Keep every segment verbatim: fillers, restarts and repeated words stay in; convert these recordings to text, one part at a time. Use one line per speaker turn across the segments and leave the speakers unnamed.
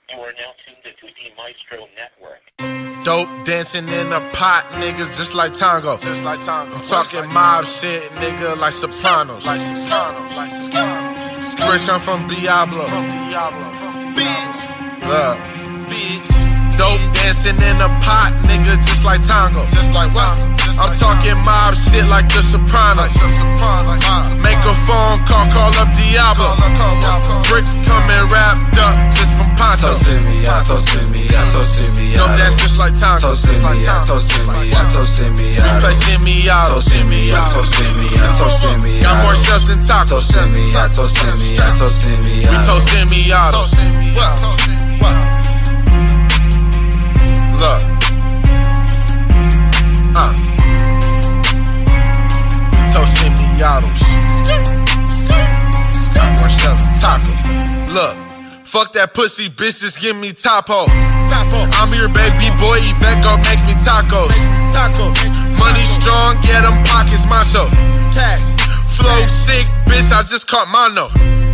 You are now tuned into the Maestro Network.
Dope dancing in a pot, nigga, just like tango. Just like tango. I'm talking like mob tango. Shit, nigga, like Sopranos. Like Sopranos. Like Sopranos. Rich come from Diablo. From Diablo. From Diablo. Bitch. Look. Bitch. Dope dancing in a pot, nigga, just like tango. Just like what? Just I'm like talking tango. Mob shit like the Sopranos. Like the Sopranos. Like make a phone call, call up Diablo. Call up, call up, call up. Bricks coming wrapped up just from Poncho.
Tosimiato, simiato, simiato.
Dope dance just like tango.
Tosimiato, simiato, simiato.
We play simiato.
Tosimiato, simiato, simiato.
Got more shells than tacos.
Tosimiato, simiato, simiato.
We tosimiatos. Look, uh, we tosimiatos. Got more shells than tacos. Look. Fuck that pussy, bitch, just give me tapo. Tapo. I'm your baby boy, Yvette gon' make me tacos. Tacos. Money strong, yeah, them pockets macho. Cash. Flow sick, bitch, I just caught mono.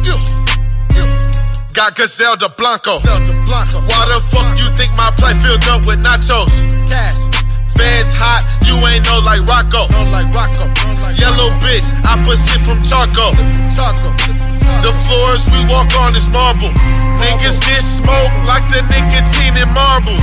Got Gazelle de Blanco. Why the fuck you think my plate filled up with nachos? Cash. Feds hot, you ain't know like Rocco. Yellow bitch, I put shit from Charco. The floors we walk on is marble. Niggas get smoked like the nicotine in marbles.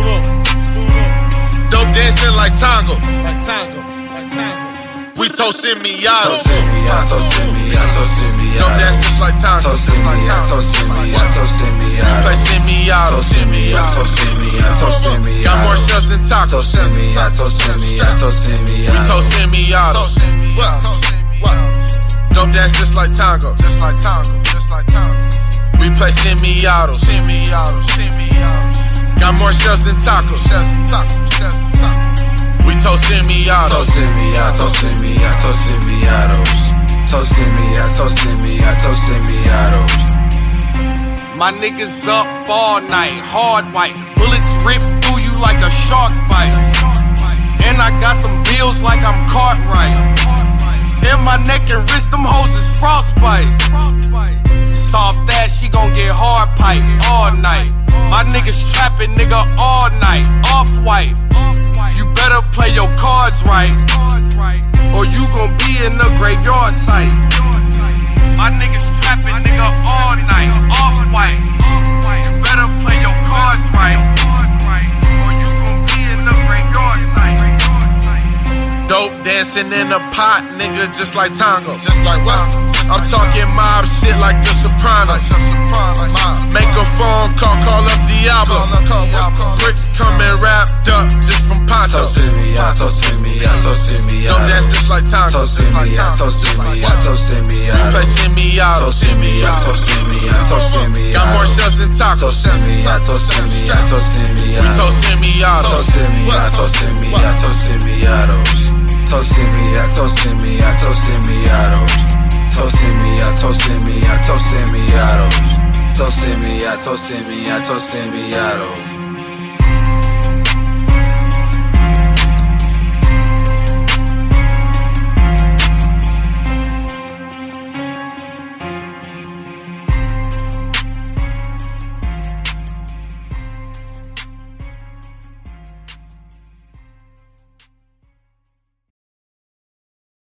Dope dancing like tango. Like tango, like tango. We tosimiatos.
Tosimiato, simiato, simiato.
Dope dance just like tango.
Tosimiato, simiato, simiato.
We play simiatos.
Tosimiato, simiato, simiato.
Got more shells than tacos.
Tosimiato, simiato, simiato.
We tosimiatos. Dope dance just like tango. Just like tango. Just like tango. We play simiatos. Simiatos. Simiatos. Got more shells than tacos. Shells and tacos. Shells and tacos. We tosimiatos.
Tosimiato, simiato, simiatos. Tosimiato, simiato, simiatos.
My niggas up all night, hard white. Bullets rip through you like a shark bite. And I got them bills like I'm Cartwright. In my neck and wrist, them hoes is frostbite. Soft ass, she gon' get hard pipe all night. My niggas trapping, nigga, all night, off-white. You better play your cards right, or you gon' be in the graveyard site. My niggas trapping, nigga, all night, off-white. You better play your cards right, or you gon' be in the graveyard site.
Dope dancing in a pot, nigga, just like tango. Just like what? I'm talking mob shit like the Sopranos. Make a phone call, call up Diablo. Bricks coming wrapped up just from Poncho.
Tosimiato, simiato, simiato.
Dope dance just like tango.
Tosimiato, simiato, simiato.
We play simiatos.
Tosimiato, simiato, simiato.
Got more shells than tacos.
Tosimiato, simiato, simiato.
We tosimiatos.
Tosimiato, simiato, simiatos. Tosimiato, simiato, simiatos. Tosimiato, simiato, simiatos. Tosimiato, simiato, simiatos.